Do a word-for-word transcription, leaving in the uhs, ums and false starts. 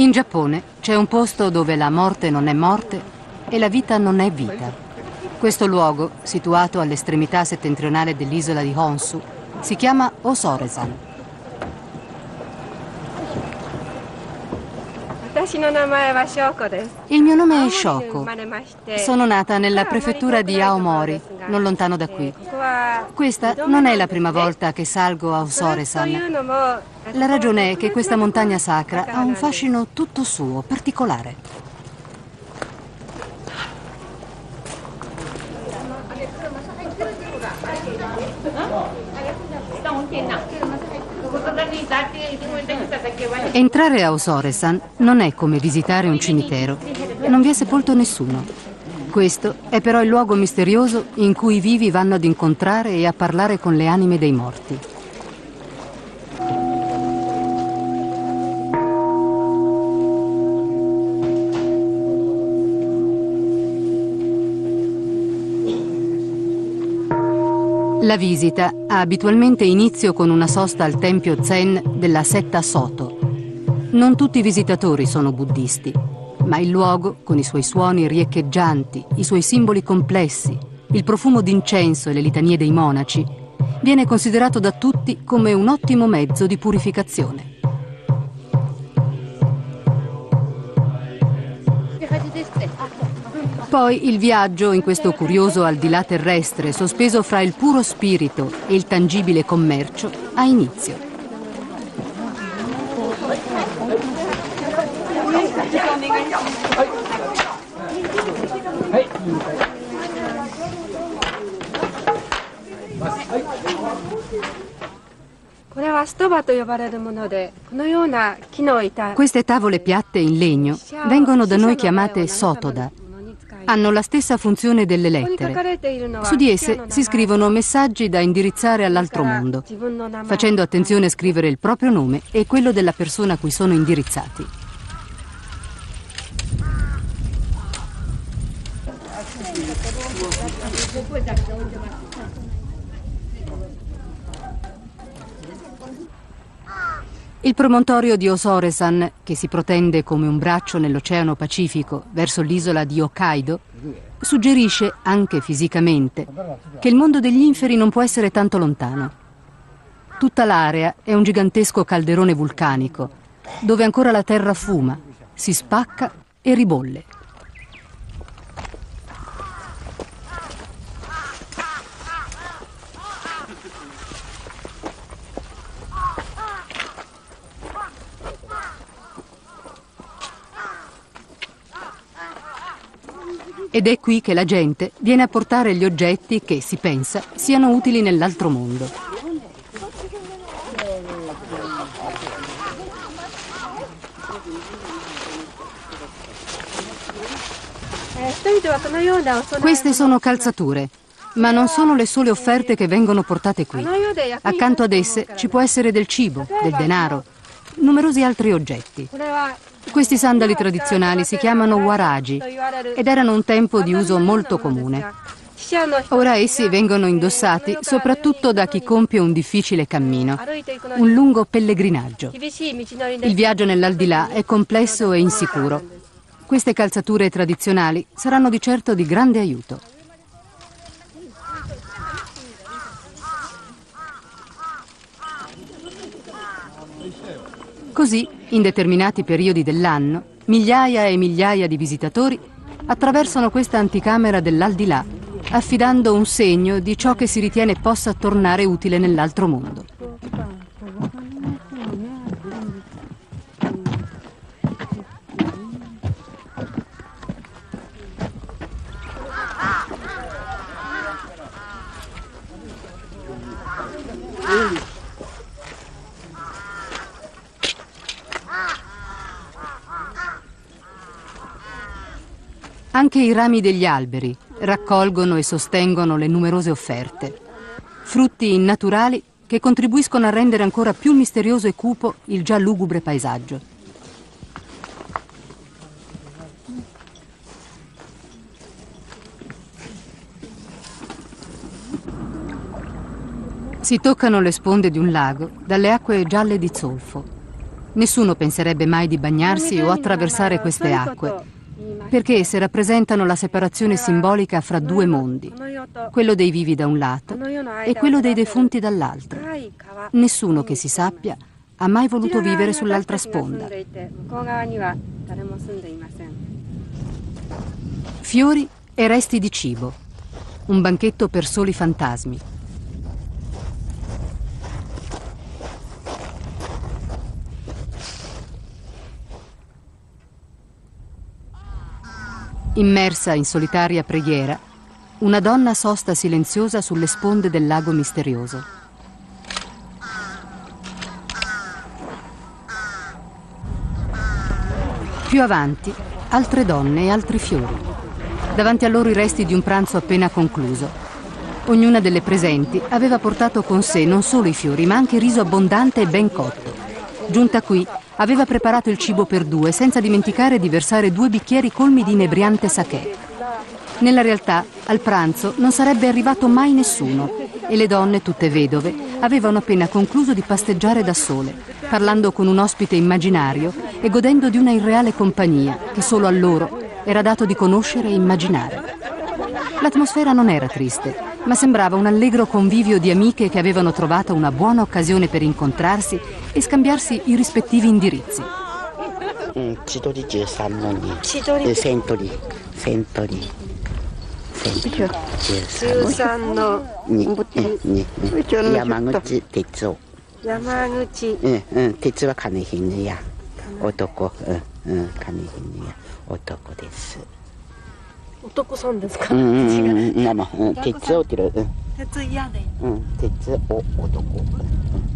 In Giappone c'è un posto dove la morte non è morte e la vita non è vita. Questo luogo, situato all'estremità settentrionale dell'isola di Honshu, si chiama Osore-san. Il mio nome è Shoko. Sono nata nella prefettura di Aomori, non lontano da qui. Questa non è la prima volta che salgo a Osore-san. La ragione è che questa montagna sacra ha un fascino tutto suo, particolare. Entrare a Osore-san non è come visitare un cimitero. Non vi è sepolto nessuno. Questo è però il luogo misterioso in cui i vivi vanno ad incontrare e a parlare con le anime dei morti. La visita ha abitualmente inizio con una sosta al tempio Zen della setta Soto. Non tutti i visitatori sono buddisti, ma il luogo, con i suoi suoni riecheggianti, i suoi simboli complessi, il profumo d'incenso e le litanie dei monaci, viene considerato da tutti come un ottimo mezzo di purificazione. Poi il viaggio in questo curioso al di là terrestre, sospeso fra il puro spirito e il tangibile commercio, ha inizio. Queste tavole piatte in legno vengono da noi chiamate sotoda. Hanno la stessa funzione delle lettere. Su di esse si scrivono messaggi da indirizzare all'altro mondo, facendo attenzione a scrivere il proprio nome e quello della persona a cui sono indirizzati. Il promontorio di Osore-san, che si protende come un braccio nell'Oceano Pacifico verso l'isola di Hokkaido, suggerisce, anche fisicamente, che il mondo degli inferi non può essere tanto lontano. Tutta l'area è un gigantesco calderone vulcanico, dove ancora la terra fuma, si spacca e ribolle. Ed è qui che la gente viene a portare gli oggetti che, si pensa, siano utili nell'altro mondo. Queste sono calzature, ma non sono le sole offerte che vengono portate qui. Accanto ad esse ci può essere del cibo, del denaro, numerosi altri oggetti. Questi sandali tradizionali si chiamano waraji ed erano un tempo di uso molto comune. Ora essi vengono indossati soprattutto da chi compie un difficile cammino, un lungo pellegrinaggio. Il viaggio nell'aldilà è complesso e insicuro. Queste calzature tradizionali saranno di certo di grande aiuto. Così, in determinati periodi dell'anno, migliaia e migliaia di visitatori attraversano questa anticamera dell'aldilà, affidando un segno di ciò che si ritiene possa tornare utile nell'altro mondo. Anche i rami degli alberi raccolgono e sostengono le numerose offerte, frutti innaturali che contribuiscono a rendere ancora più misterioso e cupo il già lugubre paesaggio. Si toccano le sponde di un lago dalle acque gialle di zolfo. Nessuno penserebbe mai di bagnarsi o attraversare queste acque, perché esse rappresentano la separazione simbolica fra due mondi, quello dei vivi da un lato e quello dei defunti dall'altro. Nessuno che si sappia ha mai voluto vivere sull'altra sponda. Fiori e resti di cibo. Un banchetto per soli fantasmi. Immersa in solitaria preghiera, una donna sosta silenziosa sulle sponde del lago misterioso. Più avanti, altre donne e altri fiori. Davanti a loro i resti di un pranzo appena concluso. Ognuna delle presenti aveva portato con sé non solo i fiori, ma anche riso abbondante e ben cotto. Giunta qui, aveva preparato il cibo per due, senza dimenticare di versare due bicchieri colmi di inebriante sakè. Nella realtà, al pranzo non sarebbe arrivato mai nessuno e le donne, tutte vedove, avevano appena concluso di pasteggiare da sole, parlando con un ospite immaginario e godendo di una irreale compagnia che solo a loro era dato di conoscere e immaginare. L'atmosfera non era triste, ma sembrava un allegro convivio di amiche che avevano trovato una buona occasione per incontrarsi e scambiarsi i rispettivi indirizzi. Chidori diciotto Chidori Sentori Sentori diciotto Yamaguchi Tetsuo Yamaguchi Tetsuoは金姫や男金姫や男です。 男さんですか？ うんうんうん、鉄を切る。 鉄嫌で。 うん、鉄を男。